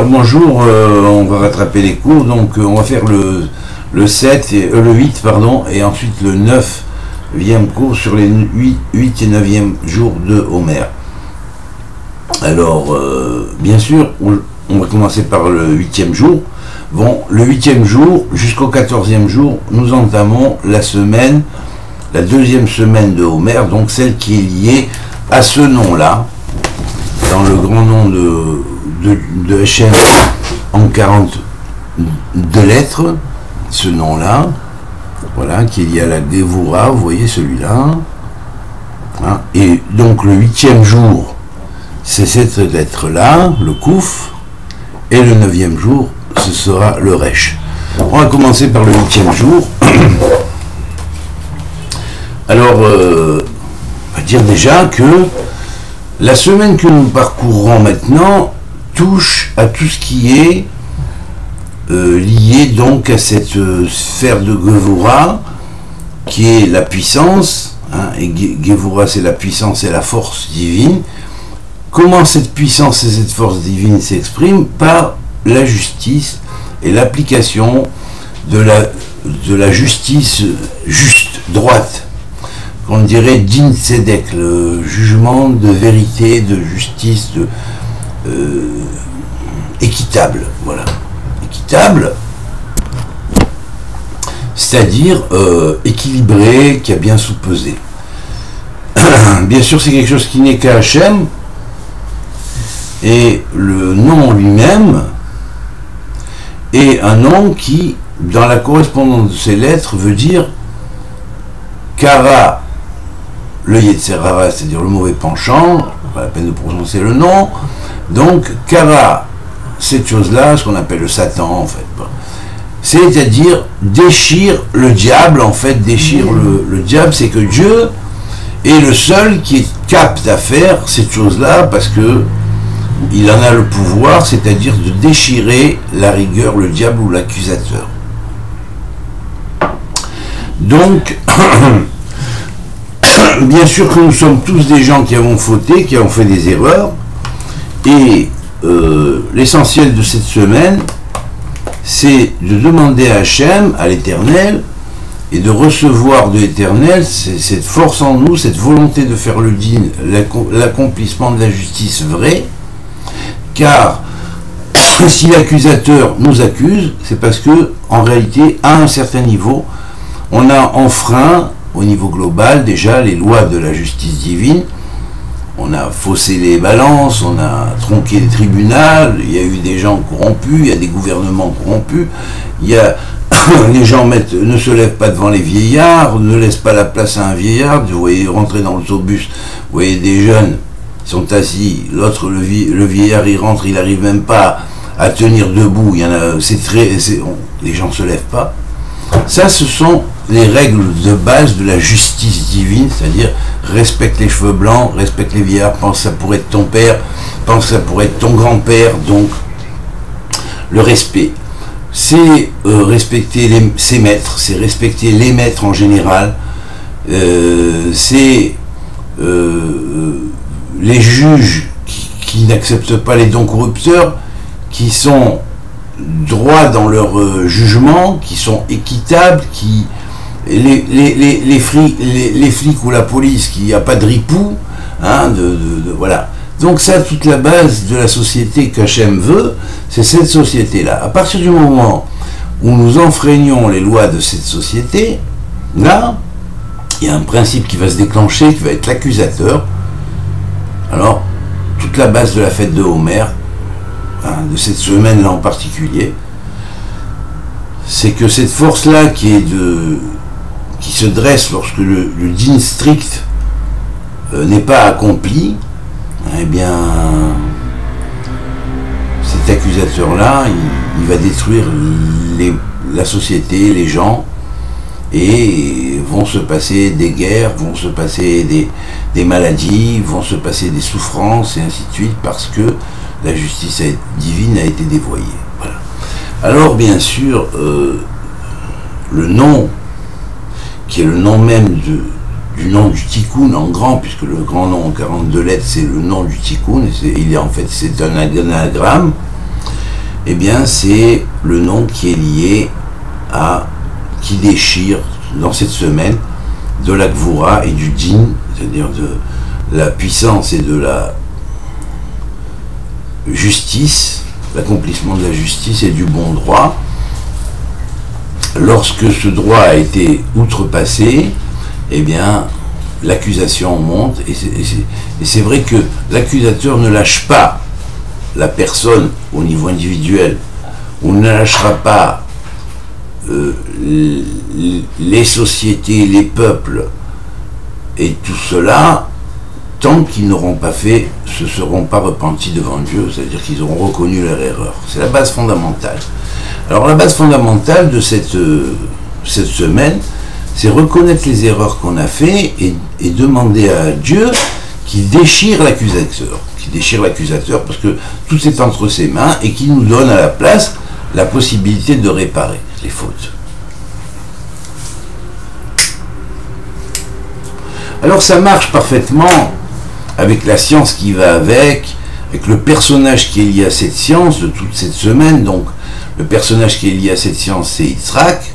Alors bonjour, on va rattraper les cours, donc on va faire le 7 et le 8 pardon, et ensuite le 9e cours sur les 8 et 9e jours de Homère. Alors bien sûr, on va commencer par le 8e jour. Bon, le 8e jour jusqu'au 14e jour, nous entamons la semaine, la deuxième semaine de Homère, donc celle qui est liée à ce nom-là, dans le grand nom de HM en 42 lettres, ce nom-là, voilà, qui est lié à la Gévoura, vous voyez celui-là, hein, et donc le 8e jour, c'est cette lettre-là, le Kouf, et le 9e jour, ce sera le Resh. On va commencer par le 8e jour. Alors, on va dire déjà que la semaine que nous parcourrons maintenant touche à tout ce qui est lié donc à cette sphère de Gévoura, qui est la puissance, hein, et Gévoura c'est la puissance et la force divine. Comment cette puissance et cette force divine s'expriment? Par la justice et l'application de la justice juste, droite. On dirait din tzedek, le jugement de vérité, de justice, équitable, voilà. Équitable, c'est-à-dire équilibré, qui a bien soupesé. Bien sûr, c'est quelque chose qui n'est qu'à Hachem, et le nom lui-même est un nom qui, dans la correspondance de ces lettres, veut dire Kara, le Yetzerara, c'est-à-dire le mauvais penchant, pas la peine de prononcer le nom, donc Kara, cette chose-là, ce qu'on appelle le Satan en fait, c'est-à-dire déchire le diable, en fait, déchire le diable, c'est que Dieu est le seul qui est capable à faire cette chose-là, parce que il en a le pouvoir, c'est-à-dire de déchirer la rigueur, le diable ou l'accusateur. Donc, bien sûr que nous sommes tous des gens qui avons fauté, qui avons fait des erreurs, et l'essentiel de cette semaine, c'est de demander à Hachem, à l'Éternel, et de recevoir de l'Éternel cette force en nous, cette volonté de faire le din, l'accomplissement de la justice vraie, car si l'accusateur nous accuse, c'est parce que, en réalité, à un certain niveau, on a enfreint, au niveau global, déjà, les lois de la justice divine. On a faussé les balances, on a tronqué les tribunaux, il y a eu des gens corrompus, il y a des gouvernements corrompus, il y a les gens ne se lèvent pas devant les vieillards, ne laissent pas la place à un vieillard. Vous voyez rentrer dans l'autobus, vous voyez des jeunes sont assis, l'autre, le vieillard, il rentre, il n'arrive même pas à tenir debout, il y en a, les gens ne se lèvent pas. Ça, ce sont les règles de base de la justice divine, c'est-à-dire respecte les cheveux blancs, respecte les vieillards, pense que ça pourrait être ton père, pense que ça pourrait être ton grand-père, donc le respect. C'est respecter ses maîtres, c'est respecter les maîtres en général, c'est les juges qui n'acceptent pas les dons corrupteurs, qui sont droits dans leur jugement, qui sont équitables, qui les flics ou la police, qui n'y a pas de ripou, hein, voilà. Donc ça, toute la base de la société qu'Hachem veut, c'est cette société-là. À partir du moment où nous enfreignons les lois de cette société, là, il y a un principe qui va se déclencher, qui va être l'accusateur. Alors, toute la base de la fête de Homère, hein, de cette semaine-là en particulier, c'est que cette force-là qui se dresse lorsque le din strict n'est pas accompli, eh bien, cet accusateur-là, il va détruire la société, les gens, et vont se passer des guerres, vont se passer des maladies, vont se passer des souffrances, et ainsi de suite, parce que la justice divine a été dévoyée. Voilà. Alors, bien sûr, le nom, qui est le nom même du nom du Tikkun en grand, puisque le grand nom en 42 lettres, c'est le nom du Tikkun, c'est un anagramme, eh bien c'est le nom qui est lié à, qui déchire dans cette semaine, de la Gvura et du Din, c'est-à-dire de la puissance et de la justice, l'accomplissement de la justice et du bon droit. Lorsque ce droit a été outrepassé, eh bien l'accusation monte, et c'est vrai que l'accusateur ne lâche pas la personne au niveau individuel, on ne lâchera pas les sociétés, les peuples et tout cela tant qu'ils n'auront pas fait, se seront pas repentis devant Dieu, c'est-à-dire qu'ils auront reconnu leur erreur. C'est la base fondamentale. Alors la base fondamentale de cette semaine, c'est reconnaître les erreurs qu'on a fait et demander à Dieu qu'il déchire l'accusateur. Qu'il déchire l'accusateur parce que tout est entre ses mains et qu'il nous donne à la place la possibilité de réparer les fautes. Alors ça marche parfaitement avec la science qui va avec le personnage qui est lié à cette science de toute cette semaine. Donc le personnage qui est lié à cette science, c'est Yitzhak,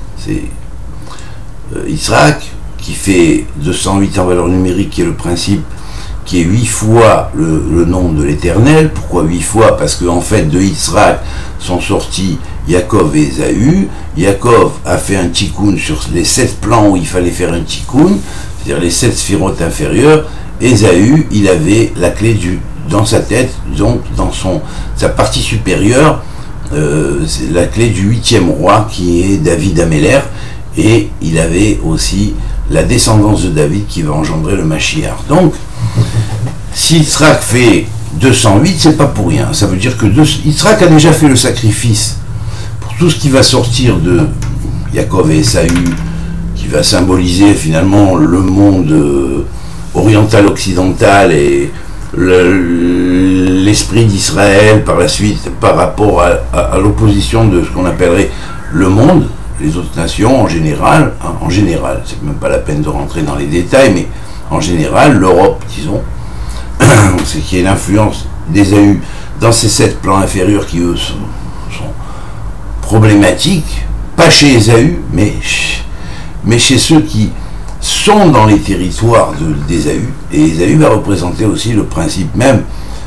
qui fait 208 en valeur numérique, qui est le principe qui est 8 fois le nom de l'Éternel. Pourquoi 8 fois? Parce qu'en fait, de Yitzhak sont sortis Yaakov et Ésaü. Yaakov a fait un tikkun sur les 7 plans où il fallait faire un tikkun, c'est-à-dire les 7 sphirotes inférieures. Ésaü, il avait la clé dans sa tête, donc dans sa partie supérieure, c'est la clé du 8e roi qui est David Améler, et il avait aussi la descendance de David qui va engendrer le Mashiach. Donc, si Yitzhak fait 208, c'est pas pour rien. Ça veut dire que Yitzhak a déjà fait le sacrifice pour tout ce qui va sortir de Yaakov et Ésaü, qui va symboliser finalement le monde oriental, occidental et l'esprit d'Israël par la suite par rapport à l'opposition de ce qu'on appellerait le monde, les autres nations en général, c'est même pas la peine de rentrer dans les détails, mais en général, l'Europe, disons, c'est qui est l'influence d'Ésaü dans ces 7 plans inférieurs qui, eux, sont problématiques, pas chez Ésaü, mais chez ceux qui sont dans les territoires d'Ésaü, et Ésaü va représenter aussi le principe même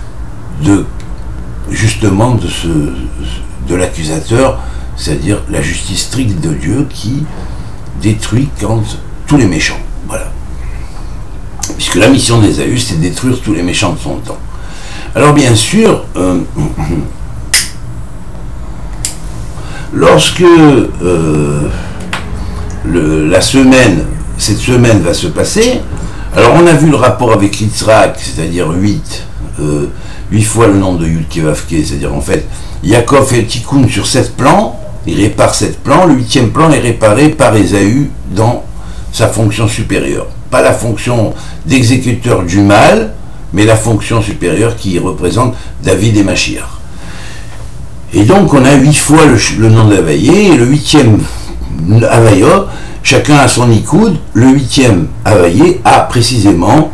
justement de l'accusateur, c'est-à-dire la justice stricte de Dieu qui détruit tous les méchants. Voilà. Puisque la mission d'Ésaü, c'est de détruire tous les méchants de son temps. Alors bien sûr, lorsque cette semaine va se passer, alors on a vu le rapport avec Yitzhak, c'est-à-dire 8 fois le nom de Yud Keh Vav Keh, c'est-à-dire en fait, Yaakov fait le tikkun sur 7 plans, il répare 7 plans, le 8e plan est réparé par Ésaü dans sa fonction supérieure. Pas la fonction d'exécuteur du mal, mais la fonction supérieure qui représente David et Mashiach. Et donc on a 8 fois le nom d'Havaïe, et le 8e Havaya, chacun a son Nikoud, le 8e Havaïe a précisément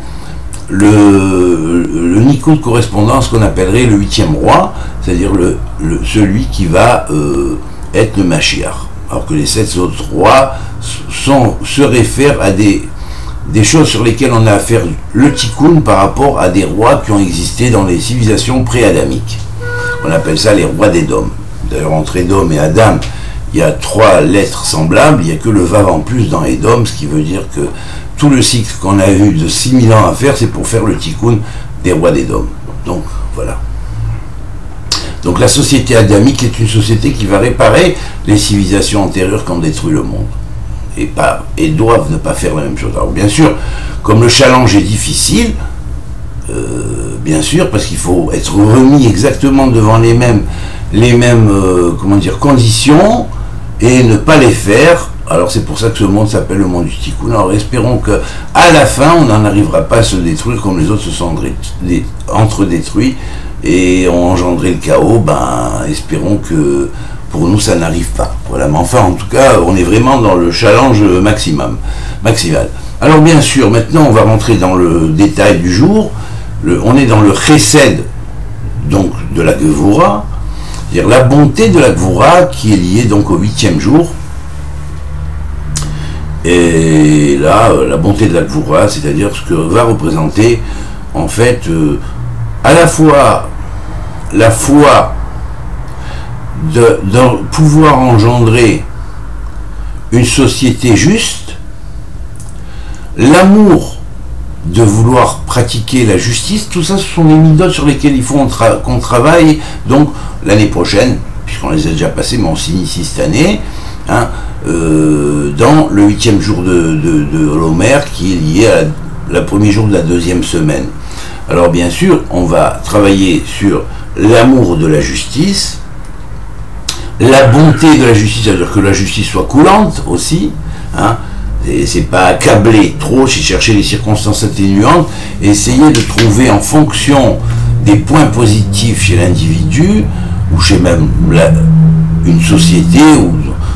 le Nikoud correspondant à ce qu'on appellerait le 8e roi, c'est-à-dire celui qui va être le Mashiach. Alors que les 7 autres rois se réfèrent à des choses sur lesquelles on a à faire le tikkun par rapport à des rois qui ont existé dans les civilisations pré-adamiques. On appelle ça les rois d'Édom. D'ailleurs, entre Édom et Adam, il y a 3 lettres semblables, il n'y a que le Vav en plus dans Édom, ce qui veut dire que tout le cycle qu'on a eu de 6000 ans à faire, c'est pour faire le tikkun des rois d'Édom. Donc, voilà. Donc la société adamique est une société qui va réparer les civilisations antérieures qui ont détruit le monde. Et doivent ne pas faire la même chose. Alors bien sûr, comme le challenge est difficile, bien sûr, parce qu'il faut être remis exactement devant les mêmes conditions et ne pas les faire. Alors c'est pour ça que ce monde s'appelle le monde du tikkun. Alors espérons que à la fin, on n'en arrivera pas à se détruire comme les autres se sont entre-détruits et ont engendré le chaos. Espérons que pour nous, ça n'arrive pas. Voilà, mais enfin, en tout cas, on est vraiment dans le challenge maximal. Alors, bien sûr, maintenant, on va rentrer dans le détail du jour. On est dans le chesed, donc, de la Gevura. C'est-à-dire la bonté de la Gvoura qui est liée donc au 8e jour. Et là, la bonté de la Gvoura, c'est-à-dire ce que va représenter en fait à la fois la foi de pouvoir engendrer une société juste, l'amour de vouloir pratiquer la justice, tout ça ce sont des midotes sur lesquelles il faut qu'on travaille donc l'année prochaine, puisqu'on les a déjà passés, mais on s'initie cette année, hein, dans le 8e jour de l'Omer qui est lié à le premier jour de la 2e semaine. Alors bien sûr, on va travailler sur l'amour de la justice, la bonté de la justice, c'est-à-dire que la justice soit coulante aussi, hein, c'est pas accabler trop, c'est chercher les circonstances atténuantes, et essayer de trouver en fonction des points positifs chez l'individu, ou chez même une société, ou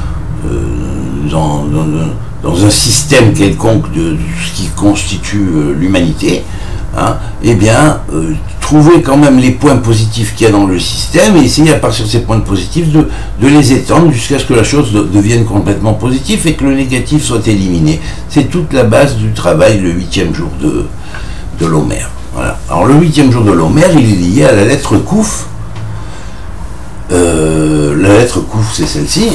dans un système quelconque de ce qui constitue l'humanité, hein, eh bien, trouver quand même les points positifs qu'il y a dans le système et essayer à partir de ces points positifs de les étendre jusqu'à ce que la chose devienne complètement positive et que le négatif soit éliminé. C'est toute la base du travail, le 8e jour de l'Omer. Voilà. Alors le 8e jour de l'Omer, il est lié à la lettre Kouf. La lettre Kouf, c'est celle-ci.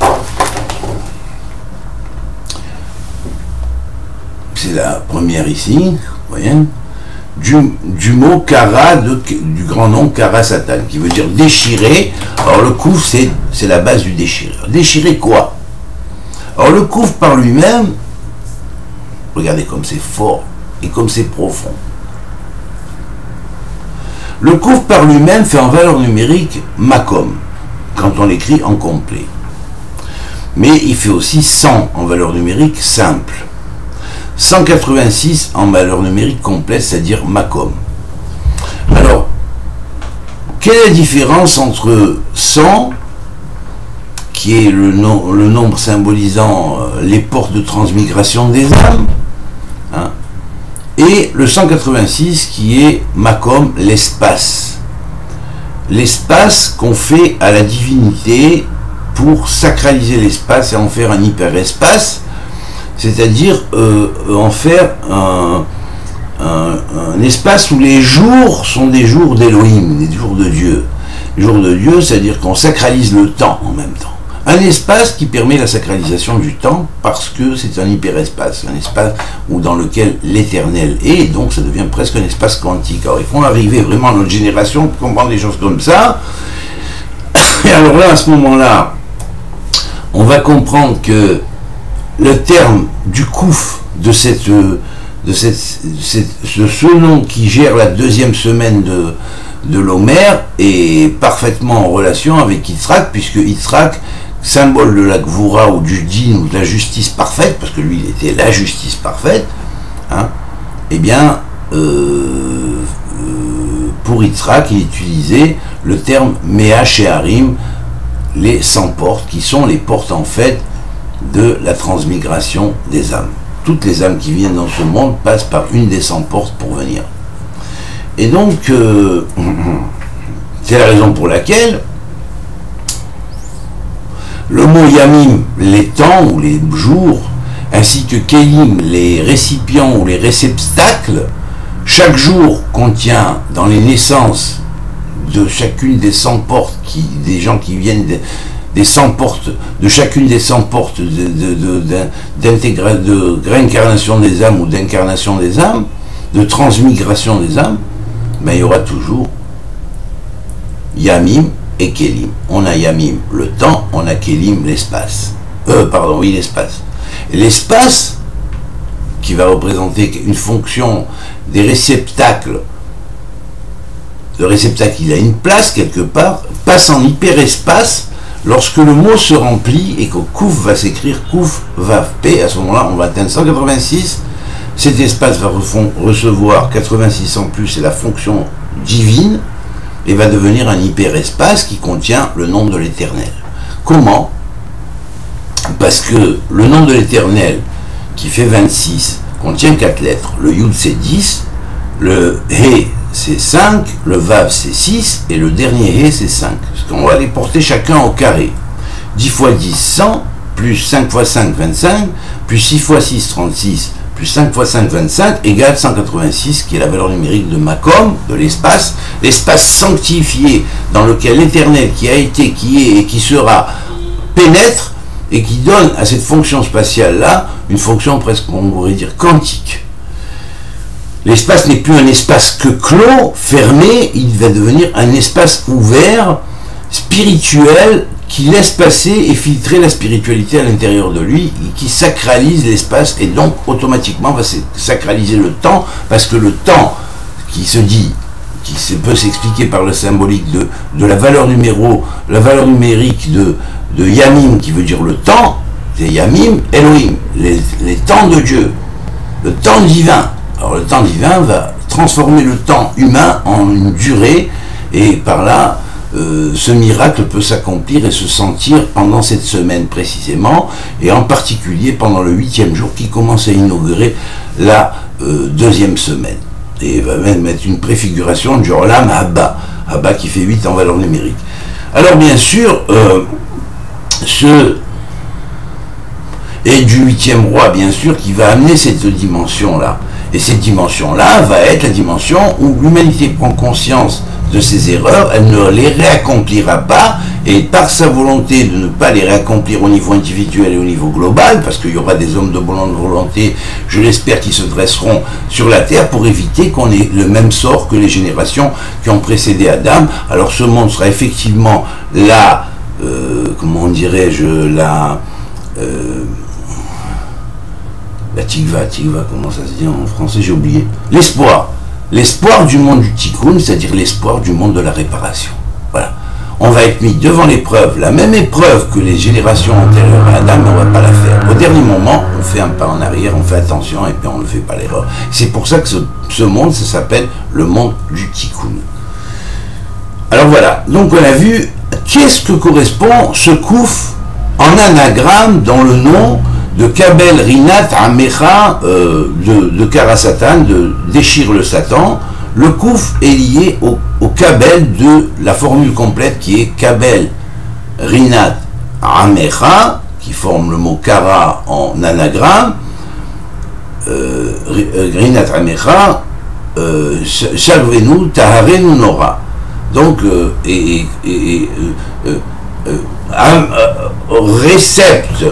C'est la première ici, vous voyez, du mot Kara, du grand nom Kara Satan, qui veut dire déchirer. Alors le Kouf, c'est la base du déchireur. Déchirer quoi? Alors le Kouf par lui-même, regardez comme c'est fort et comme c'est profond. Le Kouf par lui-même fait en valeur numérique Makom, quand on l'écrit en complet. Mais il fait aussi 100 en valeur numérique simple. 186 en valeur numérique complète, c'est-à-dire Makom. Alors, quelle est la différence entre 100, qui est le nombre symbolisant les portes de transmigration des âmes, hein, et le 186 qui est Makom, l'espace. L'espace qu'on fait à la divinité pour sacraliser l'espace et en faire un hyperespace, c'est-à-dire en faire un espace où les jours sont des jours d'Elohim, des jours de Dieu. Les jours de Dieu, c'est-à-dire qu'on sacralise le temps en même temps. Un espace qui permet la sacralisation du temps parce que c'est un hyperespace, un espace dans lequel l'éternel est, donc ça devient presque un espace quantique. Alors il faut arriver vraiment à notre génération pour comprendre des choses comme ça. Et alors là, à ce moment-là, on va comprendre que le terme du Kouf de ce nom qui gère la 2e semaine de l'Omer est parfaitement en relation avec Yitzhak, puisque Yitzhak, symbole de la Gvoura ou du din ou de la justice parfaite, parce que lui il était la justice parfaite, hein, eh bien pour Yitzhak il utilisait le terme Mea Shearim, les 100 portes, qui sont les portes en fait de la transmigration des âmes. Toutes les âmes qui viennent dans ce monde passent par une des 100 portes pour venir. Et donc, c'est la raison pour laquelle le mot Yamim, les temps ou les jours, ainsi que Kelim, les récipients ou les réceptacles, chaque jour contient dans les naissances de chacune des 100 portes, des gens qui viennent des 100 portes, de chacune des 100 portes de réincarnation des âmes ou d'incarnation des âmes, de transmigration des âmes, mais il y aura toujours Yamim et Kelim. On a Yamim, le temps, on a Kelim, l'espace. L'espace. Et l'espace, qui va représenter une fonction des réceptacles, le réceptacle, il a une place quelque part, passe en hyperespace lorsque le mot se remplit et que Kouf va s'écrire Kouf Vav P. À ce moment-là, on va atteindre 186. Cet espace va recevoir 86 en plus, c'est la fonction divine, et va devenir un hyperespace qui contient le nom de l'Éternel. Comment? Parce que le nom de l'Éternel, qui fait 26, contient 4 lettres. Le Yud c'est 10, le He c'est 5, le Vav c'est 6, et le dernier He c'est 5. Parce qu'on va les porter chacun au carré. 10 fois 10, 100, plus 5 fois 5, 25, plus 6 fois 6, 36, plus 5 fois 5, 25, égale 186, qui est la valeur numérique de Makom, de l'espace sanctifié dans lequel l'Éternel qui a été, qui est et qui sera pénètre, et qui donne à cette fonction spatiale-là une fonction presque, on pourrait dire, quantique. L'espace n'est plus un espace que clos, fermé, il va devenir un espace ouvert, spirituel, qui laisse passer et filtrer la spiritualité à l'intérieur de lui, et qui sacralise l'espace, et donc automatiquement va sacraliser le temps, parce que le temps qui se dit, qui peut s'expliquer par le symbolique de la valeur numérique de Yamim, qui veut dire le temps, c'est Yamim, Elohim, les temps de Dieu, le temps divin. Alors le temps divin va transformer le temps humain en une durée, et par là, ce miracle peut s'accomplir et se sentir pendant cette semaine précisément, et en particulier pendant le 8e jour qui commence à inaugurer la 2e semaine. Et va même mettre une préfiguration du Olam Abba, Abba qui fait 8 en valeur numérique. Alors bien sûr, et du 8e roi, bien sûr, qui va amener cette dimension-là. Et cette dimension-là va être la dimension où l'humanité prend conscience de ses erreurs, elle ne les réaccomplira pas, et par sa volonté de ne pas les réaccomplir au niveau individuel et au niveau global, parce qu'il y aura des hommes de bonne volonté, je l'espère, qui se dresseront sur la terre pour éviter qu'on ait le même sort que les générations qui ont précédé Adam. Alors ce monde sera effectivement la, comment dirais-je, la tikva, comment ça se dit en français, j'ai oublié, l'espoir du monde du tikkun, c'est-à-dire l'espoir du monde de la réparation. Voilà. On va être mis devant l'épreuve, la même épreuve que les générations antérieures à Adam, mais on ne va pas la faire. Au dernier moment, on fait un pas en arrière, on fait attention, et puis on ne fait pas l'erreur. C'est pour ça que ce monde, ça s'appelle le monde du tikkun. Alors voilà, donc on a vu, qu'est-ce que correspond ce kouf en anagramme dans le nom de Kabel Rinat Amecha, de Karasatan, de déchire le Satan. Le kouf est lié au Kabel de la formule complète qui est Kabel Rinat Amecha, qui forme le mot Kara en anagramme. Rinat Amecha, Shalvenu Taharenu Nora. Donc, récepte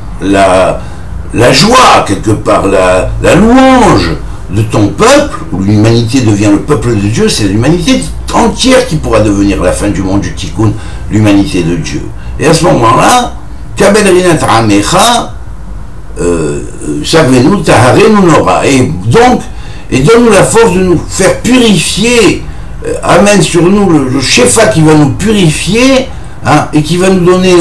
la joie, quelque part, la louange de ton peuple, où l'humanité devient le peuple de Dieu, c'est l'humanité entière qui pourra devenir, à la fin du monde du Tikkun, l'humanité de Dieu. Et à ce moment-là, Kabel Rinat Amecha, Shavenu Taharenu Nora. Et donc, et donne-nous la force de nous faire purifier, amène sur nous le Shefa qui va nous purifier, hein, et qui va nous donner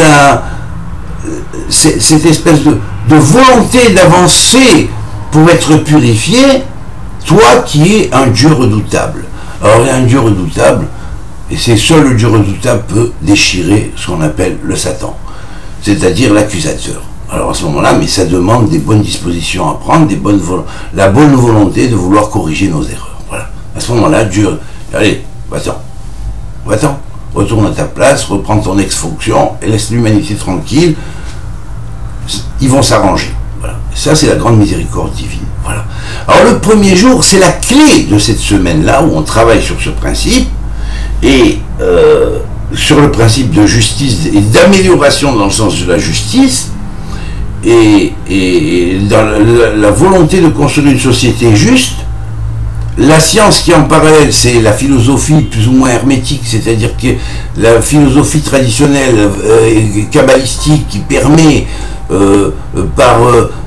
cette espèce de volonté d'avancer pour être purifié, toi qui es un Dieu redoutable. Alors il y a un Dieu redoutable, et c'est seul le Dieu redoutable peut déchirer ce qu'on appelle le Satan, c'est-à-dire l'accusateur. Alors à ce moment-là, mais ça demande des bonnes dispositions à prendre, la bonne volonté de vouloir corriger nos erreurs. Voilà. À ce moment-là, Dieu, allez, va-t'en, retourne à ta place, reprends ton ex-fonction et laisse l'humanité tranquille. Ils vont s'arranger. Voilà. Ça, c'est la grande miséricorde divine. Voilà. Alors, le premier jour, c'est la clé de cette semaine-là où on travaille sur ce principe et sur le principe de justice et d'amélioration dans le sens de la justice et dans la volonté de construire une société juste. La science qui est en parallèle, c'est la philosophie plus ou moins hermétique, c'est-à-dire que la philosophie traditionnelle kabbalistique qui permet par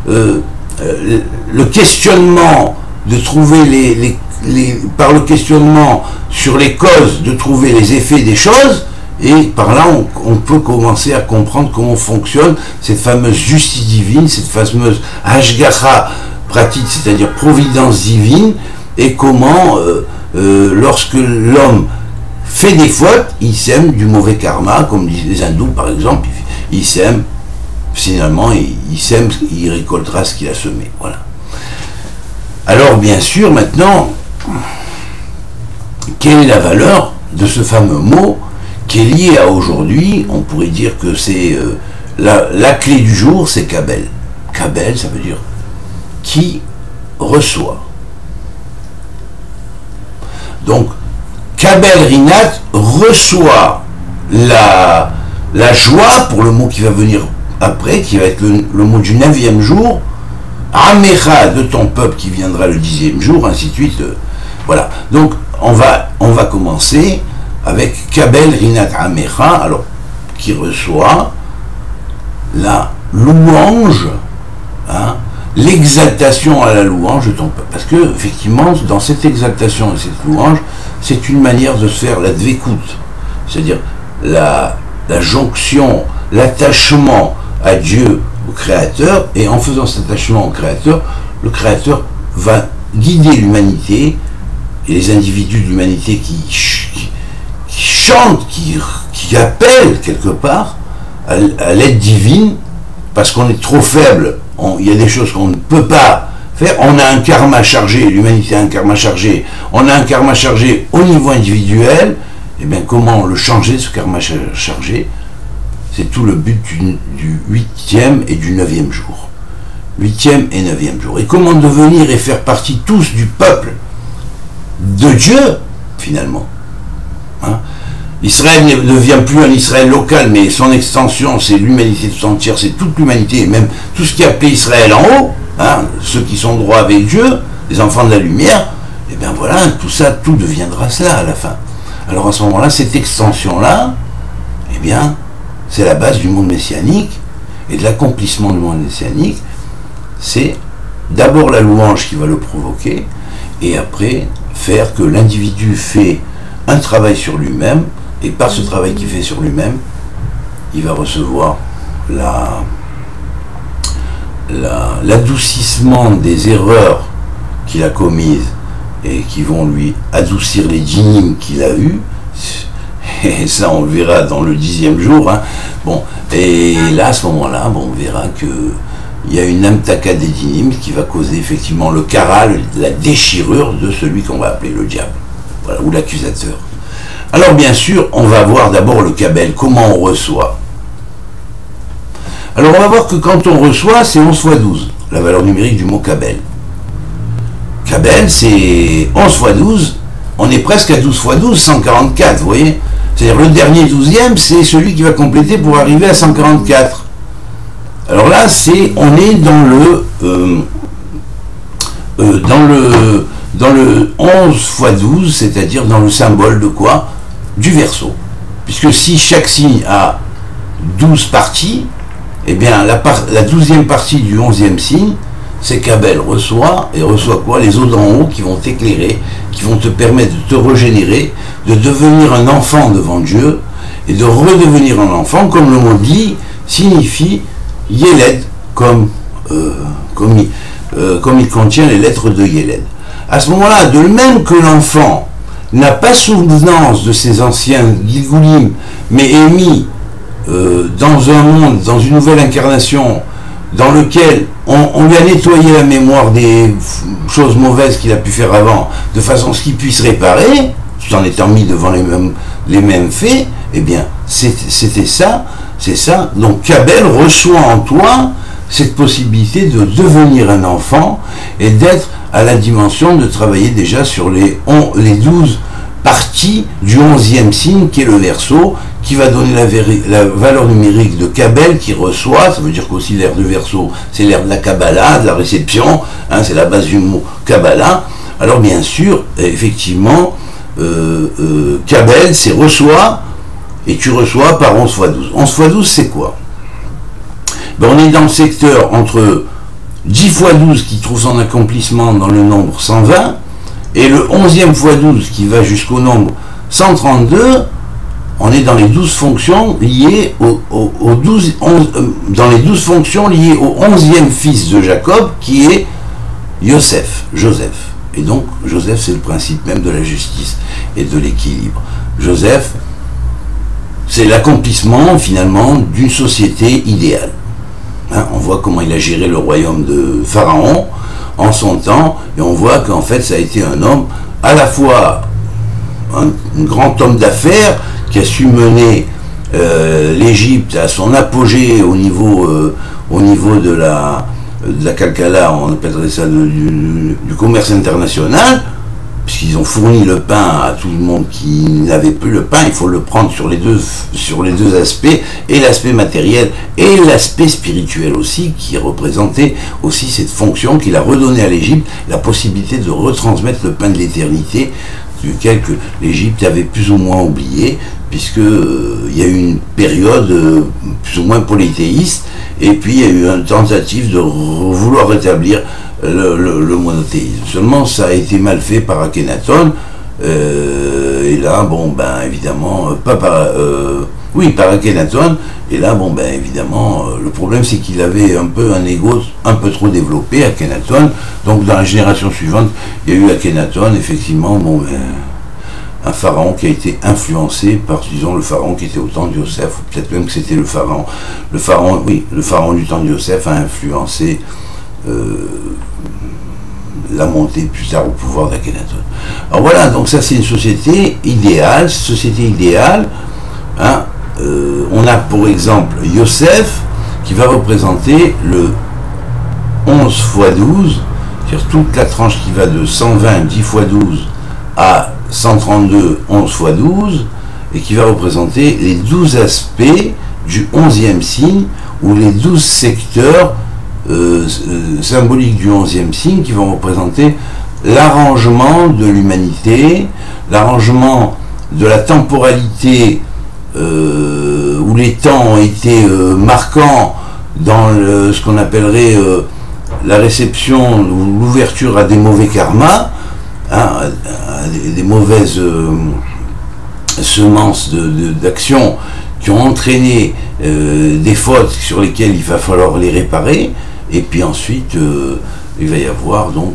le questionnement de trouver par le questionnement sur les causes de trouver les effets des choses, et par là on peut commencer à comprendre comment fonctionne cette fameuse justice divine, cette fameuse hashgacha pratique, c'est-à-dire providence divine, et comment lorsque l'homme fait des fautes, il sème du mauvais karma, comme disent les hindous par exemple, il sème, finalement il récoltera ce qu'il a semé. Voilà. Alors bien sûr maintenant, quelle est la valeur de ce fameux mot qui est lié à aujourd'hui? On pourrait dire que c'est la clé du jour, c'est Kabel. Kabel, ça veut dire qui reçoit. Donc, Kabel Rinat reçoit la joie, pour le mot qui va venir après, qui va être le mot du 9e jour, Amecha, de ton peuple qui viendra le 10e jour, ainsi de suite. Voilà. Donc, on va commencer avec Kabel Rinat Amecha, alors, qui reçoit la louange, hein, l'exaltation à la louange de ton peuple. Parce que, effectivement, dans cette exaltation et cette louange, c'est une manière de se faire la dvékout, c'est-à-dire la jonction, l'attachement à Dieu, au Créateur, et en faisant cet attachement au Créateur, le Créateur va guider l'humanité, et les individus de l'humanité qui chantent, qui appellent quelque part à l'aide divine, parce qu'on est trop faible, il y a des choses qu'on ne peut pas faire, on a un karma chargé, l'humanité a un karma chargé, on a un karma chargé au niveau individuel, et bien comment le changer, ce karma chargé? C'est tout le but du 8e et du 9e jour. 8e et 9e jour. Et comment devenir et faire partie tous du peuple de Dieu, finalement. Hein? Israël ne devient plus un Israël local, mais son extension, c'est l'humanité tout entière, c'est toute l'humanité, et même tout ce qui est appelé Israël en haut, hein, ceux qui sont droits avec Dieu, les enfants de la lumière, et bien voilà, tout ça, tout deviendra cela à la fin. Alors à ce moment-là, cette extension-là, eh bien, c'est la base du monde messianique, et de l'accomplissement du monde messianique, c'est d'abord la louange qui va le provoquer, et après, faire que l'individu fait un travail sur lui-même, et par ce travail qu'il fait sur lui-même, il va recevoir l'adoucissement des erreurs qu'il a commises et qui vont lui adoucir les dynimes qu'il a eus. Et ça, on le verra dans le 10e jour. Hein. Bon, et là, à ce moment-là, bon, on verra qu'il y a une amtaka des dynimes qui va causer effectivement le kara, la déchirure de celui qu'on va appeler le diable, voilà, ou l'accusateur. Alors bien sûr, on va voir d'abord le Kabel, comment on reçoit. Alors on va voir que quand on reçoit, c'est 11 fois 12, la valeur numérique du mot Kabel. Kabel, c'est 11 fois 12, on est presque à 12 fois 12, 144, vous voyez. C'est-à-dire le dernier 12e, c'est celui qui va compléter pour arriver à 144. Alors là, on est dans le 11 fois 12, c'est-à-dire dans le symbole de quoi? Du verseau. Puisque si chaque signe a 12 parties, eh bien la 12e partie du 11e signe, c'est Kabel reçoit, et reçoit quoi? Les eaux d'en haut qui vont t'éclairer, qui vont te permettre de te régénérer, de devenir un enfant devant Dieu, et de redevenir un enfant, comme le mot dit, signifie Yéled, comme il contient les lettres de Yéled. À ce moment-là, de même que l'enfant n'a pas souvenance de ses anciens Gilgulim, mais est mis dans un monde, dans une nouvelle incarnation, dans lequel on lui a nettoyé la mémoire des choses mauvaises qu'il a pu faire avant, de façon à ce qu'il puisse réparer, tout en étant mis devant les mêmes faits, eh bien, c'était ça, c'est ça. Donc Kabel reçoit en toi cette possibilité de devenir un enfant et d'être à la dimension de travailler déjà sur les 12 parties du 11e signe qui est le Verseau, qui va donner la valeur numérique de Kabel qui reçoit. Ça veut dire qu'aussi l'ère de Verseau, c'est l'ère de la Kabbalah, de la réception, hein, c'est la base du mot Kabbalah. Alors bien sûr, effectivement, Kabel c'est reçoit, et tu reçois par 11 fois 12. 11 fois 12 c'est quoi? Ben, on est dans le secteur entre 10 fois 12 qui trouve son accomplissement dans le nombre 120, et le 11e fois 12 qui va jusqu'au nombre 132, on est dans les 12 fonctions liées dans les 12 fonctions liées au 11e fils de Jacob, qui est Joseph. Et donc, Joseph, c'est le principe même de la justice et de l'équilibre. Joseph, c'est l'accomplissement, finalement, d'une société idéale. Hein, on voit comment il a géré le royaume de Pharaon en son temps, et on voit qu'en fait, ça a été un homme à la fois un grand homme d'affaires qui a su mener l'Égypte à son apogée au niveau de la Kalkala, on appellerait ça du commerce international, puisqu'ils ont fourni le pain à tout le monde qui n'avait plus le pain. Il faut le prendre sur les deux aspects, et l'aspect matériel et l'aspect spirituel aussi, qui représentait aussi cette fonction qu'il a redonnée à l'Égypte, la possibilité de retransmettre le pain de l'éternité, duquel l'Égypte avait plus ou moins oublié, puisque il y a eu une période plus ou moins polythéiste, et puis il y a eu une tentative de vouloir rétablir le monothéisme. Seulement ça a été mal fait par Akhenaton, et là bon ben évidemment par Akhenaton, et là bon ben évidemment le problème c'est qu'il avait un peu un ego un peu trop développé, Akhenaton. Donc dans la génération suivante il y a eu Akhenaton, effectivement, bon ben un pharaon qui a été influencé par, disons, le pharaon qui était au temps de Yosef, ou peut-être même que c'était le pharaon du temps de Yosef a influencé la montée plus tard au pouvoir d'Akhenaton. Alors voilà, donc ça c'est une société idéale, hein, on a pour exemple Yosef qui va représenter le 11 x 12, c'est-à-dire toute la tranche qui va de 120, 10 x 12 à 132, 11 x 12, et qui va représenter les 12 aspects du 11e signe, ou les 12 secteurs symboliques du 11e signe, qui vont représenter l'arrangement de l'humanité, l'arrangement de la temporalité, où les temps ont été marquants dans ce qu'on appellerait la réception ou l'ouverture à des mauvais karmas, hein, des mauvaises semences d'actions qui ont entraîné des fautes sur lesquelles il va falloir les réparer, et puis ensuite il va y avoir donc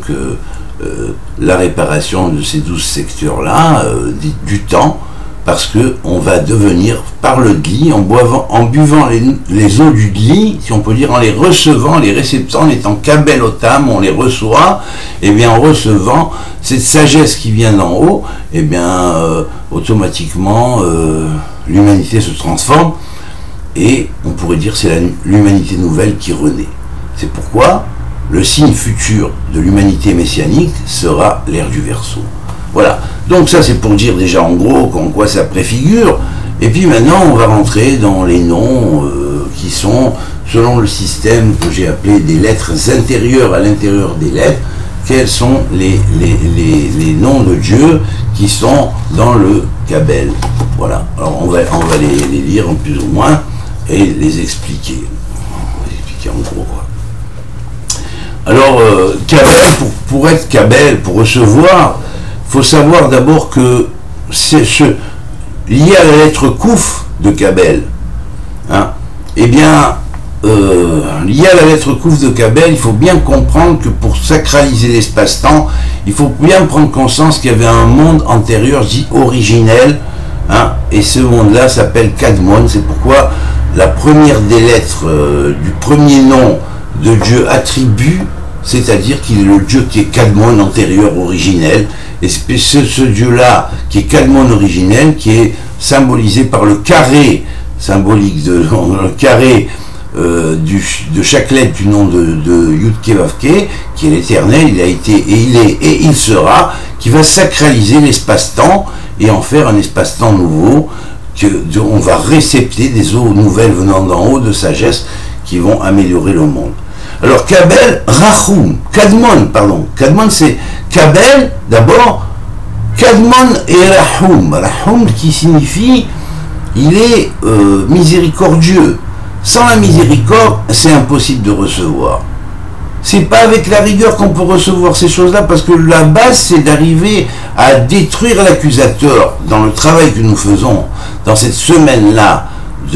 la réparation de ces 12 secteurs-là, du temps, parce qu'on va devenir, par le gli, en buvant les eaux du gli, si on peut dire, en les recevant, les réceptant, en étant kabel otam, on les reçoit, et bien en recevant cette sagesse qui vient d'en haut, et bien automatiquement l'humanité se transforme, et on pourrait dire c'est l'humanité nouvelle qui renaît. C'est pourquoi le signe futur de l'humanité messianique sera l'ère du Verseau. Voilà, donc ça c'est pour dire déjà en gros en quoi ça préfigure, et puis maintenant on va rentrer dans les noms qui sont, selon le système que j'ai appelé des lettres intérieures à l'intérieur des lettres, quels sont les noms de Dieu qui sont dans le Kabel. Voilà, alors on va les lire en plus ou moins et les expliquer. On va expliquer en gros quoi. Alors, Kabel, pour être Kabel, pour recevoir, il faut savoir d'abord que c'est lié à la lettre Kouf de Kabel, hein, eh bien, lié à la lettre Kouf de Kabel, il faut bien comprendre que pour sacraliser l'espace-temps, il faut bien prendre conscience qu'il y avait un monde antérieur dit originel, hein, et ce monde-là s'appelle Kadmon. C'est pourquoi la première des lettres du premier nom de Dieu attribue, c'est-à-dire qu'il est le Dieu qui est Kadmon, antérieur, originel, et c'est ce Dieu-là qui est Kadmon originel, qui est symbolisé par le carré symbolique le carré de chaque lettre du nom de Yud-Ke Vav-Ke, qui est l'éternel, il a été et il est et il sera, qui va sacraliser l'espace-temps et en faire un espace-temps nouveau, on va récepter des eaux nouvelles venant d'en haut de sagesse qui vont améliorer le monde. Alors Kabel, Rachum, Kadmon c'est Kabel d'abord, Kadmon et Rachum. Rachum qui signifie il est miséricordieux. Sans la miséricorde, c'est impossible de recevoir. C'est pas avec la rigueur qu'on peut recevoir ces choses-là, parce que la base c'est d'arriver à détruire l'accusateur dans le travail que nous faisons dans cette semaine-là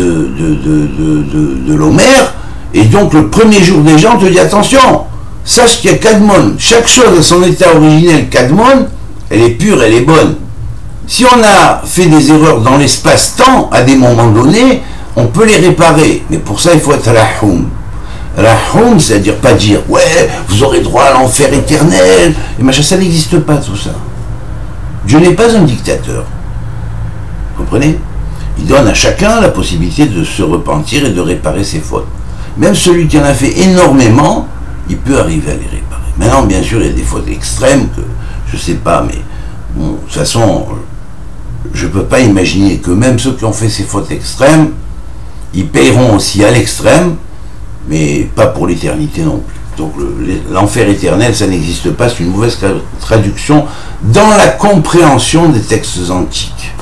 de l'Homère. Et donc le premier jour des gens, on te dit attention, sache qu'il y a Kadmon, chaque chose à son état originel. Kadmon, elle est pure, elle est bonne. Si on a fait des erreurs dans l'espace-temps à des moments donnés, on peut les réparer, mais pour ça il faut être Rahum. Rahum, c'est-à-dire pas dire ouais, vous aurez droit à l'enfer éternel, et machin, ça n'existe pas tout ça. Dieu n'est pas un dictateur. Vous comprenez? Il donne à chacun la possibilité de se repentir et de réparer ses fautes. Même celui qui en a fait énormément, il peut arriver à les réparer. Maintenant, bien sûr, il y a des fautes extrêmes que je ne sais pas, mais bon, de toute façon, je ne peux pas imaginer que même ceux qui ont fait ces fautes extrêmes, ils paieront aussi à l'extrême, mais pas pour l'éternité non plus. Donc l'enfer éternel, ça n'existe pas, c'est une mauvaise traduction dans la compréhension des textes antiques.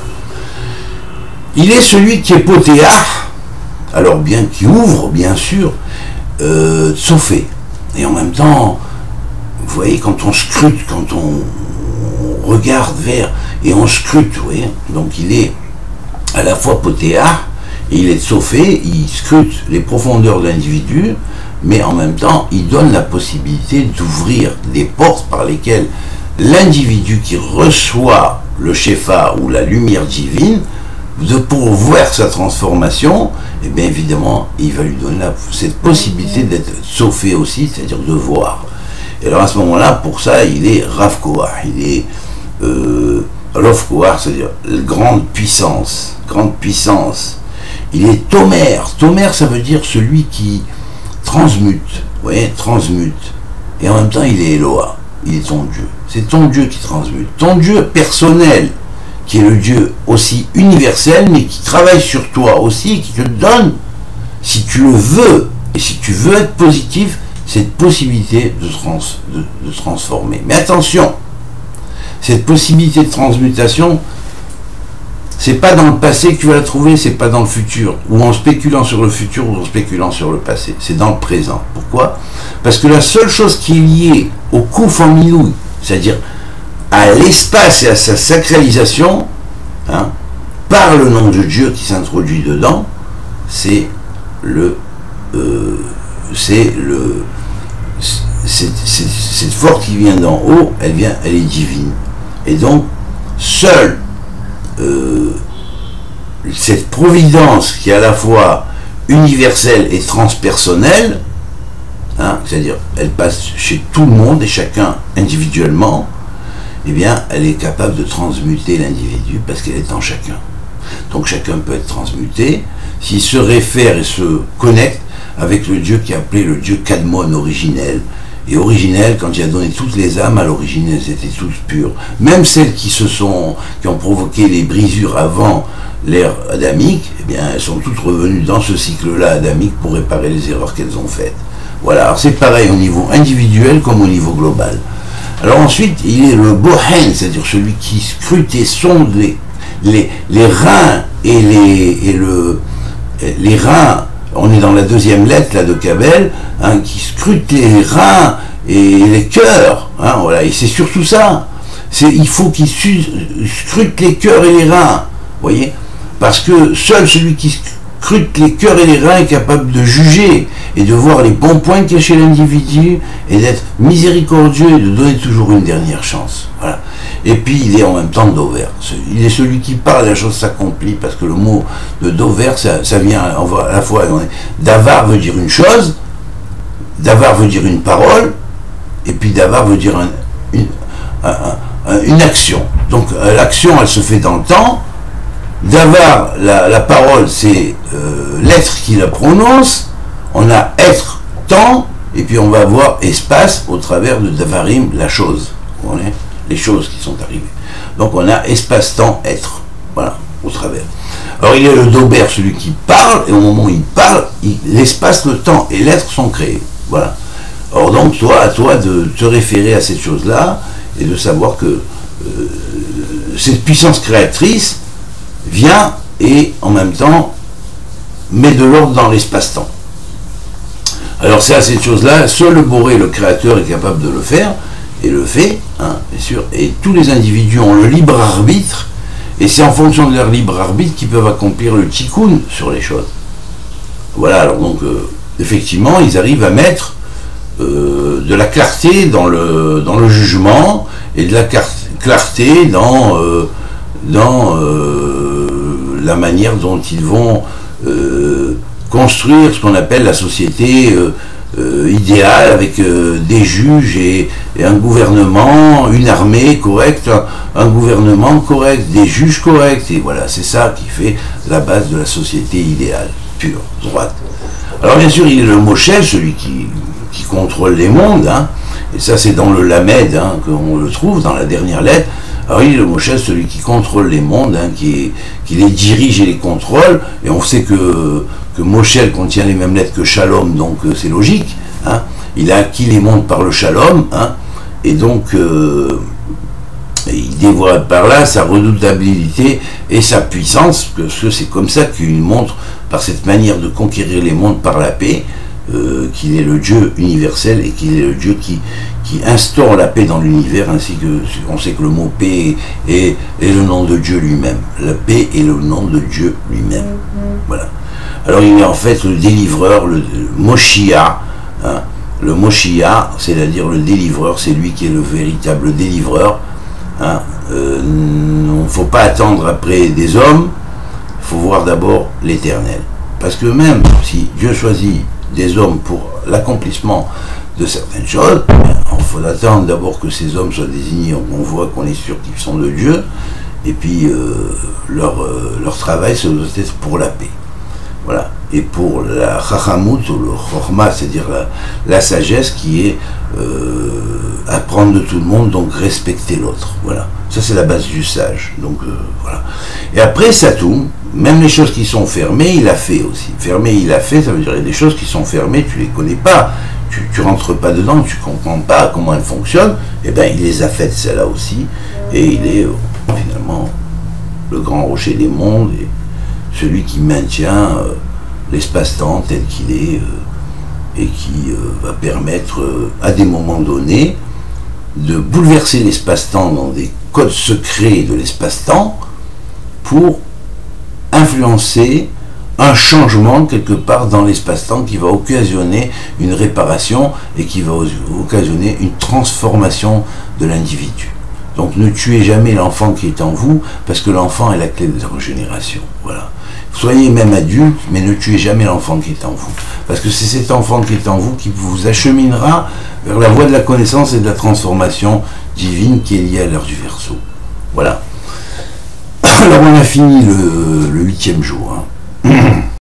Il est celui qui est potéar, alors bien qui ouvre, bien sûr, Tsofé. Et en même temps, vous voyez, quand on scrute, quand on regarde vers, et on scrute, vous voyez, donc il est à la fois potéar, et il est Tsofé, il scrute les profondeurs de l'individu, mais en même temps, il donne la possibilité d'ouvrir des portes par lesquelles l'individu qui reçoit le Shefa ou la lumière divine, pour voir sa transformation, et bien évidemment, il va lui donner cette possibilité d'être Tsofé aussi, c'est-à-dire de voir. Et alors à ce moment-là, pour ça, il est Rav Koach, il est Rav Koach, c'est-à-dire grande puissance, grande puissance. Il est Tomer. Tomer, ça veut dire celui qui transmute, vous voyez, transmute. Et en même temps, il est Eloah, il est ton Dieu. C'est ton Dieu qui transmute. Ton Dieu personnel, qui est le Dieu aussi universel, mais qui travaille sur toi aussi, qui te donne, si tu le veux, et si tu veux être positif, cette possibilité de transformer. Mais attention, cette possibilité de transmutation, c'est pas dans le passé que tu vas la trouver, c'est pas dans le futur, ou en spéculant sur le futur, ou en spéculant sur le passé. C'est dans le présent. Pourquoi? Parce que la seule chose qui est liée au Kouf en Minou, c'est-à-dire à l'espace et à sa sacralisation, hein, par le nom de Dieu qui s'introduit dedans, c'est cette force qui vient d'en haut, elle est divine. Et donc, seule cette providence qui est à la fois universelle et transpersonnelle, hein, c'est-à-dire elle passe chez tout le monde et chacun individuellement, eh bien elle est capable de transmuter l'individu parce qu'elle est en chacun. Donc chacun peut être transmuté s'il se réfère et se connecte avec le Dieu qui est appelé le Dieu Kadmon originel. Et originel, quand il a donné toutes les âmes, à l'origine, elles étaient toutes pures. Même celles qui ont provoqué les brisures avant l'ère adamique, eh bien, elles sont toutes revenues dans ce cycle-là adamique pour réparer les erreurs qu'elles ont faites. Voilà, alors c'est pareil au niveau individuel comme au niveau global. Alors ensuite, il est le Bohen, c'est-à-dire celui qui scrute et sonde les reins et les reins. On est dans la deuxième lettre là, de Kabel, hein, qui scrute les reins et les cœurs. Hein, voilà, et c'est surtout ça. Il faut qu'il scrute les cœurs et les reins. Vous voyez? Parce que seul celui qui scrute les cœurs et les reins est capable de juger et de voir les bons points qu'il y a chez l'individu et d'être miséricordieux et de donner toujours une dernière chance. Voilà. Et puis il est en même temps Dover. Il est celui qui parle, la chose s'accomplit, parce que le mot de Dover, ça vient à la fois. Davar veut dire une chose, Davar veut dire une parole, et puis Davar veut dire une action. Donc l'action, elle se fait dans le temps. Davar, la parole, c'est l'être qui la prononce. On a être, temps, et puis on va voir espace au travers de Davarim, la chose. Vous voyez, les choses qui sont arrivées. Donc on a espace-temps, être. Voilà, au travers. Alors il est le Dober, celui qui parle, et au moment où il parle, l'espace, le temps et l'être sont créés. Voilà. Or donc, à toi de te référer à cette chose-là, et de savoir que cette puissance créatrice vient et en même temps met de l'ordre dans l'espace-temps. Alors c'est à cette chose-là, seul le Boré, le créateur, est capable de le faire, et le fait, hein, bien sûr, et tous les individus ont le libre arbitre, et c'est en fonction de leur libre arbitre qu'ils peuvent accomplir le tikkun sur les choses. Voilà, alors donc, effectivement, ils arrivent à mettre de la clarté dans le jugement, et de la clarté dans la manière dont ils vont construire ce qu'on appelle la société idéal avec des juges et un gouvernement, une armée correcte, un gouvernement correct, des juges corrects, et voilà, c'est ça qui fait la base de la société idéale, pure, droite. Alors bien sûr, il est le Moshe, celui qui contrôle les mondes, hein, et ça c'est dans le Lamed, hein, qu'on le trouve dans la dernière lettre. Alors il est le Moshe, celui qui contrôle les mondes, hein, qui les dirige et les contrôle, et on sait que Moshe contient les mêmes lettres que Shalom, donc c'est logique, hein. Il a acquis les mondes par le Shalom, hein, et donc il dévoile par là sa redoutabilité et sa puissance, parce que c'est comme ça qu'il montre, par cette manière de conquérir les mondes par la paix, qu'il est le Dieu universel et qu'il est le Dieu qui instaure la paix dans l'univers, ainsi que on sait que le mot paix est le nom de Dieu lui-même. La paix est le nom de Dieu lui-même. Voilà. Alors il est en fait le délivreur, le Moshiach, hein. Le Moshiach, c'est-à-dire le délivreur, c'est lui qui est le véritable délivreur, hein. Il ne faut pas attendre après des hommes, il faut voir d'abord l'Éternel. Parce que même si Dieu choisit des hommes pour l'accomplissement de certaines choses, il faut attendre d'abord que ces hommes soient désignés, on voit qu'on est sûr qu'ils sont de Dieu, et puis leur travail, ça doit être pour la paix. Voilà. Et pour la chachamut, ou le chorma, c'est-à-dire la sagesse qui est apprendre de tout le monde, donc respecter l'autre. Voilà. Ça, c'est la base du sage. Donc, voilà. Et après, ça tout, même les choses qui sont fermées, il a fait aussi. Fermé, il a fait, ça veut dire qu'il y a des choses qui sont fermées, tu les connais pas, tu rentres pas dedans, tu comprends pas comment elles fonctionnent, et bien il les a faites, celles-là aussi, et il est finalement le grand rocher des mondes, et celui qui maintient l'espace-temps tel qu'il est, et qui va permettre à des moments donnés de bouleverser l'espace-temps dans des codes secrets de l'espace-temps pour influencer un changement quelque part dans l'espace-temps qui va occasionner une réparation et qui va occasionner une transformation de l'individu. Donc ne tuez jamais l'enfant qui est en vous, parce que l'enfant est la clé de la régénération. Voilà. Soyez même adulte, mais ne tuez jamais l'enfant qui est en vous. Parce que c'est cet enfant qui est en vous qui vous acheminera vers la voie de la connaissance et de la transformation divine qui est liée à l'heure du Verseau. Voilà. Alors on a fini le 8e jour.